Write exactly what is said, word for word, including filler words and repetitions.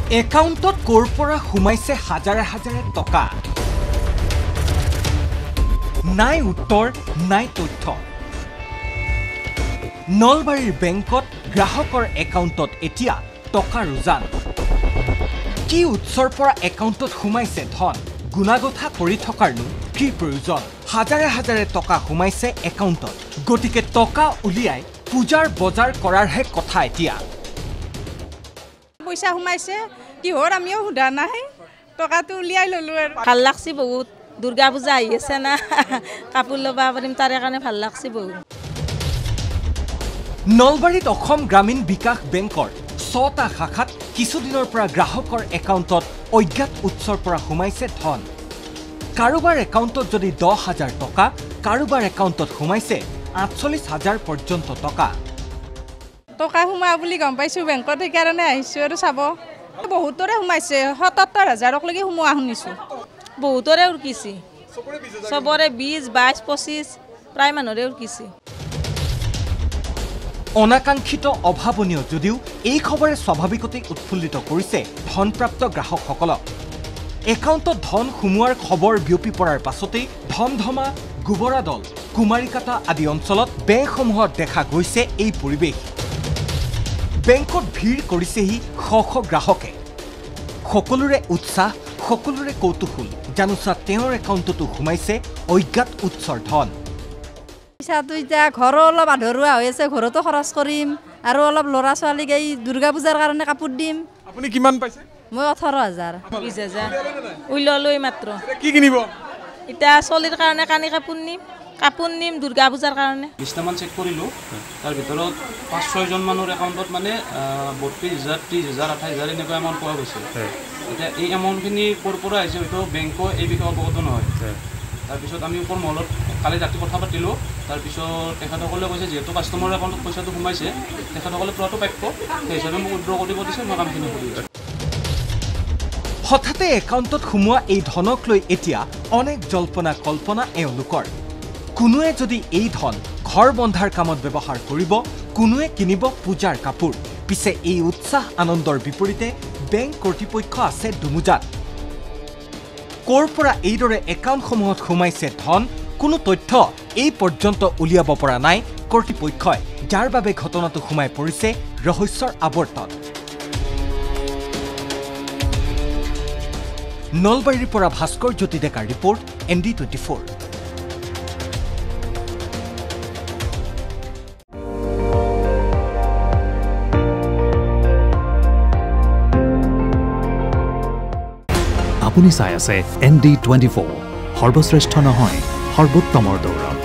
একাউণ্টত ক'ৰ পৰা সোমাইছে হাজাৰে হাজাৰে টকা নাই উত্তৰ নাই তথ্য নলবাৰীৰ বেংকত গ্ৰাহকৰ একাউণ্টত এতিয়া টকা ৰুজান কি উৎসৰ পৰা একাউণ্টত সোমাইছে ধন গুণাগথা কৰি থকাৰনো কি প্ৰয়োজন হাজাৰে হাজাৰে টকা সোমাইছে একাউণ্টত গতিকে টকা উলিয়াই পূজাৰ বজাৰ কৰাৰহে কথা এতিয়া পইচা সোমাইছে কি হৰ আমিও হুদা নাই টকাটো উলিয়াই ললো আৰু ভাল লাগছি বহুত দুৰ্গা পূজা আহি আছে না কাপোৰ লবা পাৰিম তাৰে কাৰণে ভাল লাগছি বহুত নলবাৰীত অসম গ্ৰামীণ বিকাশ বেংকৰ ছটা শাখাত কিছুদিনৰ পৰা গ্ৰাহকৰ একাউণ্টত অজ্ঞাত উৎসৰ পৰা সোমাইছে ধন কাৰোবাৰ একাউণ্টত যদি দহ হাজাৰ টকা কাৰোবাৰ একাউণ্টত সোমাইছে আঠচল্লিছ হাজাৰ পৰ্যন্ত টকা টকা সোমা বুলি গম পাইছো বেংকত সেইকাৰণে আহিছো আৰু চাব বহুতৰে সোমাইছে সত্তৰ হাজাৰলৈকে সোমোৱা শুনিছো বহুতৰে উৰকিছি চবৰে বিশ বাইশ পঁচিছ প্ৰায় মানুহৰে উৰকিছি অনাকাংক্ষিত অভাৱনীয় যদিও এই খবৰে স্বাভাৱিকতে উৎফুল্লিত কৰিছে ধনপ্ৰাপ্ত গ্ৰাহকসকলক একাউণ্টত ধন সোমোৱাৰ খবৰ বিয়পি পৰাৰ পাছতেই ধমধমা গোবৰাদল কুমাৰিকাটা আদি অঞ্চলত বেংকসমূহত দেখা গৈছে এই পৰিৱেশ বেংকত ভিৰ কৰিছেহি শ শ গ্ৰাহকে সকলোৰে উৎসাহ সকলোৰে কৌতুহল জানোচা তেওঁৰ একাউণ্টতো সোমাইছে অজ্ঞাত উৎসৰ ধন পইচাটো এতিয়া ঘৰো অলপ আধৰুৱা হৈ আছে ঘৰতো খৰচ কৰিম আৰু অলপ ল'ৰা ছোৱালীক এই দুৰ্গা পূজাৰ কাৰণে কাপোৰ দিম আপুনি কিমান পাইছে মই ওঠৰ হাজাৰ বিশ হাজাৰ উইললৈ মাত্ৰ কি কিনিব এতিয়া চলিৰ কাৰণে কানি কাপোৰ নিম কাপোৰ নিম দুৰ্গা পূজাৰ কাৰণে বিশটামান চেক কৰিলোঁ তাৰ ভিতৰত পাঁচ ছয়জন মানুহৰ একাউণ্টত মানে বত্ৰিছ হাজাৰ ত্ৰিছ হাজাৰ আঠাইছ হাজাৰ এনেকুৱা এমাউণ্ট পোৱা গৈছে এতিয়া এই এমাউণ্টখিনি ক'ৰ পৰা আহিছে হয়তো বেংকো এই বিষয়ে অৱগত নহয় তাৰপিছত আমি ওপৰ মহলত কালি ৰাতি কথা পাতিলোঁ তাৰপিছত তেখেতসকলে কৈছে যিহেতু কাষ্টমাৰৰ একাউণ্টত পইচাটো সোমাইছে তেখেতসকলে পোৱাটো প্ৰাপ্য সেই হিচাপে মোক উইথড্ৰ কৰিব দিছে মই কামখিনি কৰি আছোঁ হঠাতে একাউণ্টত সোমোৱা এই ধনক লৈ এতিয়া অনেক জল্পনা কল্পনা এওঁলোকৰ কোনোৱে যদি এই ধন ঘৰ বন্ধাৰ কামত ব্যৱহাৰ কৰিব কোনোৱে কিনিব পূজাৰ কাপোৰ পিছে এই উৎসাহ আনন্দৰ বিপৰীতে বেংক কৰ্তৃপক্ষ আছে দুমুজাত ক'ৰ পৰা এইদৰে একাউণ্টসমূহত সোমাইছে ধন কোনো তথ্য এই পৰ্যন্ত উলিয়াব পৰা নাই কৰ্তৃপক্ষই যাৰ বাবে ঘটনাটো সোমাই পৰিছে ৰহস্যৰ আৱৰ্তত নলবাৰীৰ পৰা ভাস্কৰ জ্যোতি ডেকাৰ report N D twenty four আপুনি চাই আছে এন ডি টুৱেণ্টি ফ'ৰ সৰ্বশ্ৰেষ্ঠ নহয় সৰ্বোত্তমৰ দৌৰ